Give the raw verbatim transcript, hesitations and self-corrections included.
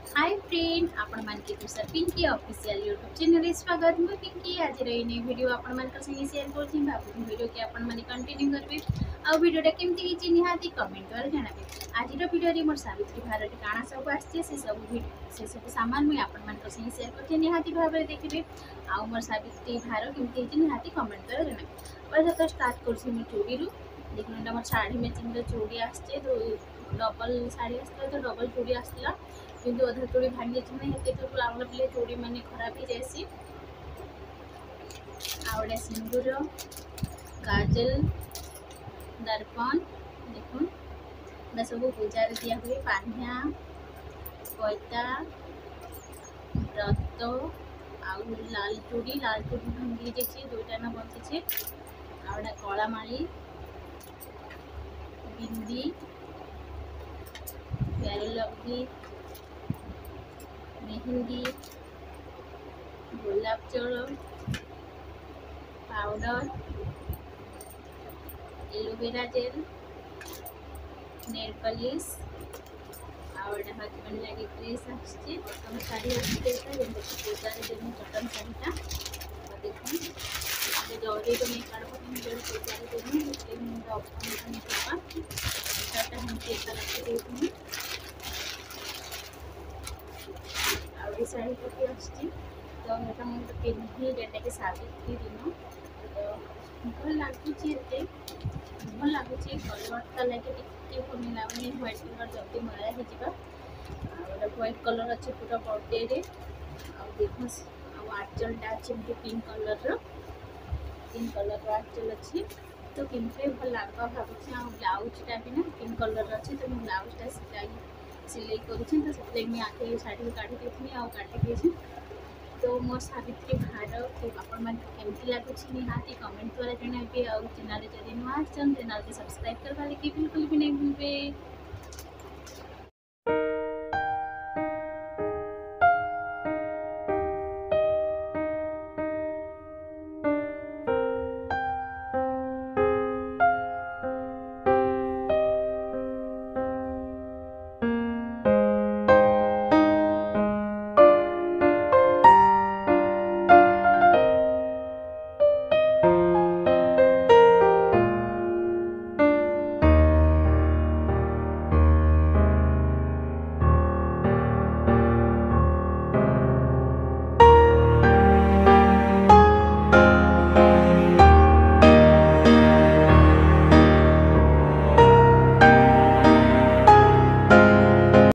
Hi friend आपण मान के Tushar Pinky official YouTube channel स्वागत मैं पिंकी आज रही नई वीडियो आपण मान संगे शेयर करछि भाबु वीडियो के आपण मान कंटिन्यू करबे आ वीडियोटा केमती हिची निहाती कमेंट द्वारा जणाबे आज रो वीडियो रे मोर सावित्री भारत काना सब आछे से सब वीडियो से सब सामान मैं आपण मान संगे शेयर करछि निहाती भाबरे देखिबे आ मोर सावित्री भारत केमती हिची निहाती कमेंट द्वारा जणाबे पहले तो स्टार्ट करछि मैं चूड़ी रु देखुन मोर साड़ी मैचिंग रो चूड़ी आछे तो डबल साड़ी आछला तो डबल चूड़ी आछला किंतु अधा चूड़ी भांगी हेते तो आमर पे चूड़ी मैंने खराब ही जासी आउडे सिंदूर काजल दर्पण देखुन ना सब पूजा दिया हुए पानिया पैता व्रत आउ लाल चूड़ी लाल चूड़ी भांगी जाइए दुईटा ना बची आउडा कला माली बिंदी प्यारे लवली मेहंदी गोलाप जल powder aloe vera gel nail polish और हस्बैंड लगे ड्रेस आछे हम साड़ी आछे पूजा रे देनु कटन साड़ीटा देखुन जरी तो नहीं काढ़ जो पूजा रे देनु से मुंड अपन नहीं करबा साटा हम के तरह देनु और शाड़ी पटी आछी तो एटा मुझे पिन्ही जेटा कि सावित्री दिन तो भल लगुच भल लगुच कलरटा लगे टे भल लगुनि व्हाइट कलर जल्दी मरा हो व्हाइट कलर अच्छे पूरा बर्थडे रे आ देखो आंचलटा अच्छे पिंक कलर पिंक कलर आंचल अच्छी तो केमती भल लगा भावुँ आ ब्लाउजटा भी ना पिंक कलर अच्छे तो मुझे ब्लाउजटा सिलाई सिलाई करुँच तो से आगे शाढ़ी काढ़ी देती आउ काटी तो मो सावित्री भारत आपण मैंने केमती लगुच निहाती कमेंट द्वारा जनाबे और चैनल जब नुआ चैनल के सब्सक्राइब करवा लगे बिल्कुल भी नहीं भूलबे।